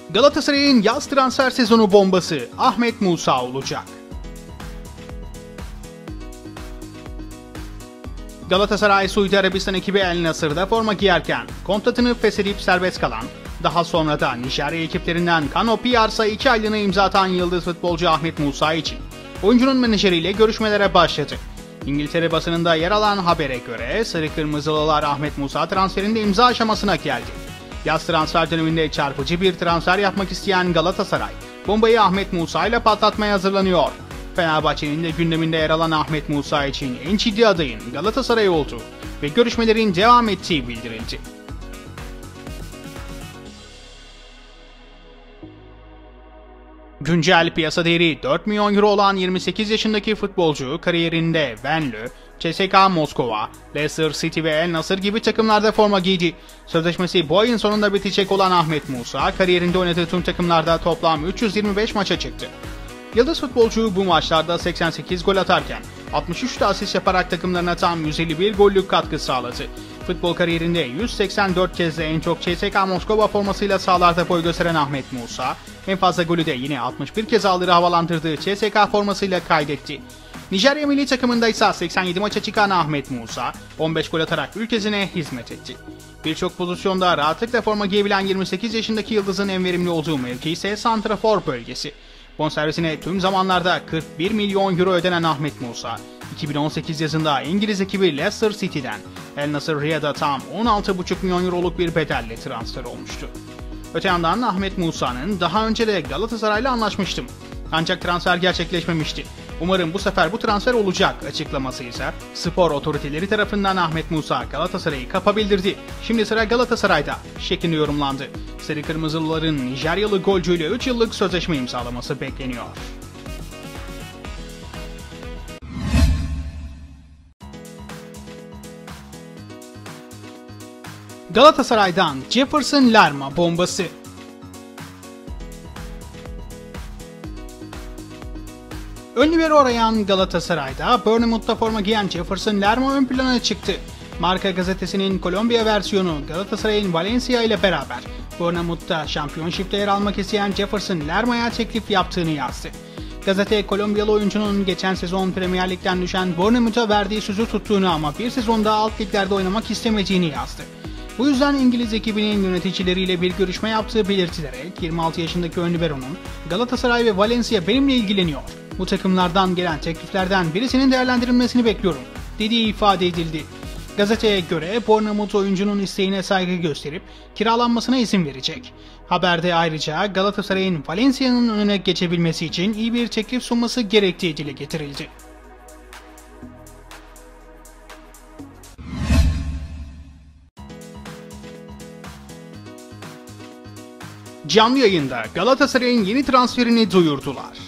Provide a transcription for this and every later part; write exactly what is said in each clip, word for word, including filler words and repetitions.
Galatasaray'ın yaz transfer sezonu bombası Ahmet Musa olacak. Galatasaray Suudi Arabistan ekibi El Nasır'da forma giyerken kontratını feshedip serbest kalan, daha sonra da Nijerya ekiplerinden Kano Piyars'a iki aylığına imza atan yıldız futbolcu Ahmet Musa için oyuncunun menajeriyle görüşmelere başladı. İngiltere basınında yer alan habere göre Sarı Kırmızılılar Ahmet Musa transferinde imza aşamasına geldi. Yaz transfer döneminde çarpıcı bir transfer yapmak isteyen Galatasaray, bombayı Ahmet Musa ile patlatmaya hazırlanıyor. Fenerbahçe'nin de gündeminde yer alan Ahmet Musa için en ciddi adayın Galatasaray olduğu ve görüşmelerin devam ettiği bildirildi. Güncel piyasa değeri dört milyon euro olan yirmi sekiz yaşındaki futbolcu kariyerinde Venlo, C S K A Moskova, Leicester City ve El Nasır gibi takımlarda forma giydi. Sözleşmesi bu ayın sonunda bitecek olan Ahmet Musa, kariyerinde oynadığı tüm takımlarda toplam üç yüz yirmi beş maça çıktı. Yıldız futbolcu bu maçlarda seksen sekiz gol atarken altmış üç de asist yaparak takımlarına tam yüz elli bir gollük katkı sağladı. Futbol kariyerinde yüz seksen dört kez de en çok C S K A Moskova formasıyla sahalarda boy gösteren Ahmet Musa, en fazla golü de yine altmış bir kez aldığı havalandırdığı C S K A formasıyla kaydetti. Nijerya milli takımında ise seksen yedi maça çıkan Ahmet Musa, on beş gol atarak ülkesine hizmet etti. Birçok pozisyonda rahatlıkla forma giyebilen yirmi sekiz yaşındaki yıldızın en verimli olduğu mevki ise santrafor bölgesi. Bonservisine tüm zamanlarda kırk bir milyon euro ödenen Ahmet Musa, iki bin on sekiz yazında İngiliz ekibi Leicester City'den El Nasır Riyad'a tam on altı buçuk milyon euroluk bir bedelle transfer olmuştu. Öte yandan Ahmet Musa'nın daha önce de Galatasaray'la anlaşmıştım. Ancak transfer gerçekleşmemişti. Umarım bu sefer bu transfer olacak açıklaması ise spor otoriteleri tarafından Ahmet Musa Galatasaray'ı kapabildirdi. Şimdi sıra Galatasaray'da şeklinde yorumlandı. Sarı Kırmızılıların Nijeryalı golcüyle üç yıllık sözleşme imzalaması bekleniyor. Galatasaray'dan Jefferson Lerma bombası. Ünlü bir arayan Galatasaray'da Bournemouth'ta forma giyen Jefferson Lerma ön plana çıktı. Marca gazetesinin Kolombiya versiyonu Galatasaray'ın Valencia ile beraber Bournemouth'ta şampiyonşipte yer almak isteyen Jefferson Lerma'ya teklif yaptığını yazdı. Gazete Kolombiyalı oyuncunun geçen sezon Premier Lig'den düşen Bournemouth'a verdiği sözü tuttuğunu ama bir sezonda alt liglerde oynamak istemediğini yazdı. Bu yüzden İngiliz ekibinin yöneticileriyle bir görüşme yaptığı belirtilerek yirmi altı yaşındaki ünlü Baron'un Galatasaray ve Valencia benimle ilgileniyor. Bu takımlardan gelen tekliflerden birisinin değerlendirilmesini bekliyorum dediği ifade edildi. Gazeteye göre Bournemouth oyuncunun isteğine saygı gösterip kiralanmasına izin verecek. Haberde ayrıca Galatasaray'ın Valencia'nın önüne geçebilmesi için iyi bir teklif sunması gerektiği dile getirildi. Canlı yayında Galatasaray'ın yeni transferini duyurdular.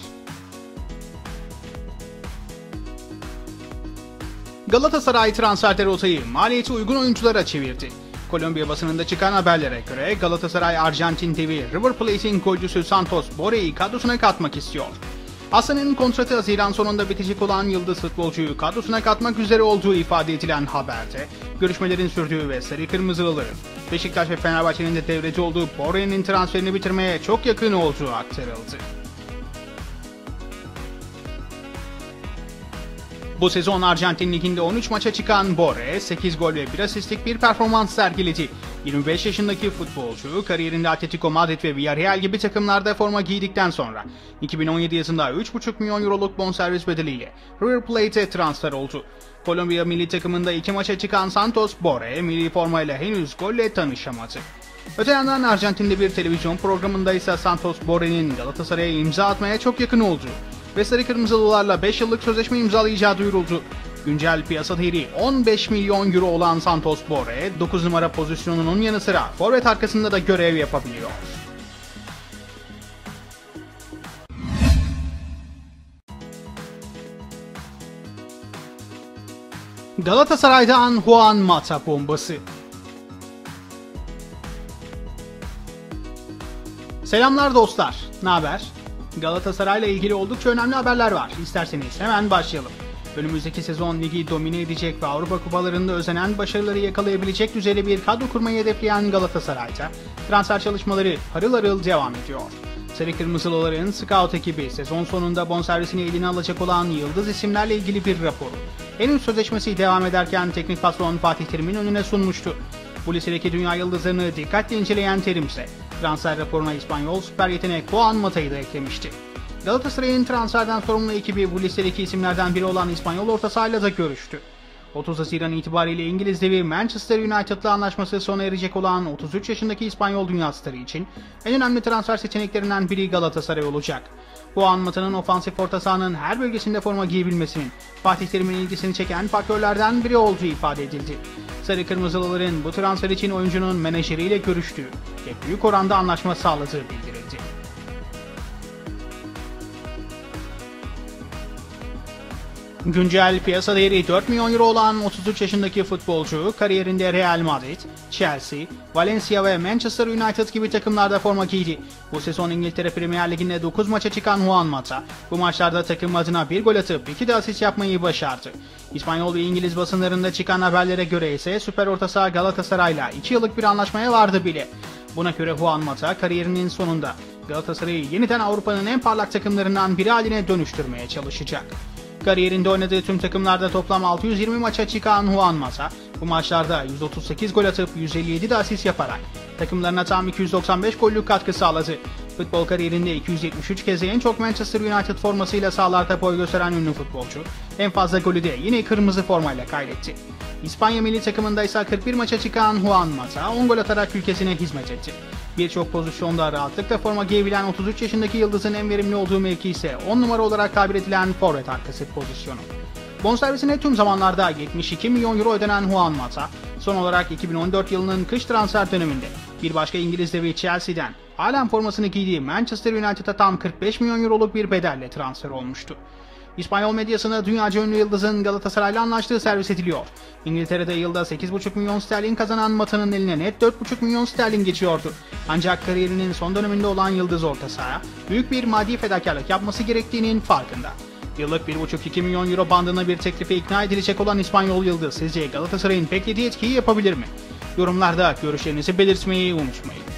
Galatasaray transfer rotayı maliyeti uygun oyunculara çevirdi. Kolombiya basınında çıkan haberlere göre Galatasaray Arjantin devi River Plate'in golcüsü Santos Borre'yi kadrosuna katmak istiyor. Aslan'ın kontratı Haziran sonunda bitecek olan yıldız futbolcuyu kadrosuna katmak üzere olduğu ifade edilen haberde görüşmelerin sürdüğü ve Sarı Kırmızılıların Beşiktaş ve Fenerbahçe'nin de devreci olduğu Borre'nin transferini bitirmeye çok yakın olduğu aktarıldı. Bu sezon Arjantin Ligi'nde on üç maça çıkan Borre, sekiz gol ve bir asistlik bir performans sergiledi. yirmi beş yaşındaki futbolcu kariyerinde Atletico Madrid ve Villarreal gibi takımlarda forma giydikten sonra iki bin on yedi yazında üç buçuk milyon euroluk bonservis bedeliyle River Plate'e transfer oldu. Kolombiya milli takımında iki maça çıkan Santos Borre, milli formayla henüz golle tanışamadı. Öte yandan Arjantin'de bir televizyon programında ise Santos Borre'nin Galatasaray'a imza atmaya çok yakın olduğu ve Sarı Kırmızılılarla beş yıllık sözleşme imzalayacağı duyuruldu. Güncel piyasa değeri on beş milyon euro olan Santos Borre, dokuz numara pozisyonunun yanı sıra forvet arkasında da görev yapabiliyor. Galatasaray'dan Juan Mata bombası. Selamlar dostlar, ne haber? Galatasaray'la ilgili oldukça önemli haberler var. İsterseniz hemen başlayalım. Önümüzdeki sezon ligi domine edecek ve Avrupa kupalarında özenen başarıları yakalayabilecek düzeyde bir kadro kurmayı hedefleyen Galatasaray'da transfer çalışmaları harıl harıl devam ediyor. Sarı Kırmızılıların scout ekibi sezon sonunda bonservisini eline alacak olan yıldız isimlerle ilgili bir raporu henüz sözleşmesi devam ederken teknik patron Fatih Terim'in önüne sunmuştu. Bu listedeki dünya yıldızlarını dikkatle inceleyen Terim ise transfer raporuna İspanyol süper yetenek Juan Mata'yı da eklemişti. Galatasaray'ın transferden sorumlu ekibi bu listedeki isimlerden biri olan İspanyol orta sahayla da görüştü. otuz Haziran itibariyle İngiliz devi Manchester United'la anlaşması sona erecek olan otuz üç yaşındaki İspanyol dünya starı için en önemli transfer seçeneklerinden biri Galatasaray olacak. Juan Mata'nın ofansif orta sahanın her bölgesinde forma giyebilmesinin Fatih Terim'in ilgisini çeken faktörlerden biri olduğu ifade edildi. Sarı Kırmızılıların bu transfer için oyuncunun menajeriyle görüştüğü ve büyük oranda anlaşma sağladığı bildirildi. Güncel piyasa değeri dört milyon euro olan otuz üç yaşındaki futbolcu kariyerinde Real Madrid, Chelsea, Valencia ve Manchester United gibi takımlarda forma giydi. Bu sezon İngiltere Premier Ligi'nde dokuz maça çıkan Juan Mata, bu maçlarda takım adına bir gol atıp iki de asist yapmayı başardı. İspanyol ve İngiliz basınlarında çıkan haberlere göre ise süper orta saha Galatasaray'la iki yıllık bir anlaşmaya vardı bile. Buna göre Juan Mata kariyerinin sonunda Galatasaray'ı yeniden Avrupa'nın en parlak takımlarından biri haline dönüştürmeye çalışacak. Kariyerinde oynadığı tüm takımlarda toplam altı yüz yirmi maça çıkan Juan Mata, bu maçlarda yüz otuz sekiz gol atıp yüz elli yedi de asist yaparak takımlarına tam iki yüz doksan beş gollük katkı sağladı. Futbol kariyerinde iki yüz yetmiş üç kez en çok Manchester United formasıyla sahalarda boy gösteren ünlü futbolcu, en fazla golü de yine kırmızı formayla kaydetti. İspanya milli takımında ise kırk bir maça çıkan Juan Mata on gol atarak ülkesine hizmet etti. Birçok pozisyonda rahatlıkla forma giyebilen otuz üç yaşındaki yıldızın en verimli olduğu mevki ise on numara olarak tabir edilen forvet arkası pozisyonu. Bonservisine tüm zamanlarda yetmiş iki milyon euro ödenen Juan Mata, son olarak iki bin on dört yılının kış transfer döneminde bir başka İngiliz devi Chelsea'den halen formasını giydiği Manchester United'a tam kırk beş milyon euroluk bir bedelle transfer olmuştu. İspanyol medyasına dünyaca ünlü yıldızın Galatasaray'la anlaştığı servis ediliyor. İngiltere'de yılda sekiz buçuk milyon sterlin kazanan Mata'nın eline net dört buçuk milyon sterlin geçiyordu. Ancak kariyerinin son döneminde olan yıldız orta saha büyük bir maddi fedakarlık yapması gerektiğinin farkında. Yıllık bir buçuk iki milyon euro bandına bir teklife ikna edilecek olan İspanyol yıldız sizce Galatasaray'ın beklediği etkiyi yapabilir mi? Yorumlarda görüşlerinizi belirtmeyi unutmayın.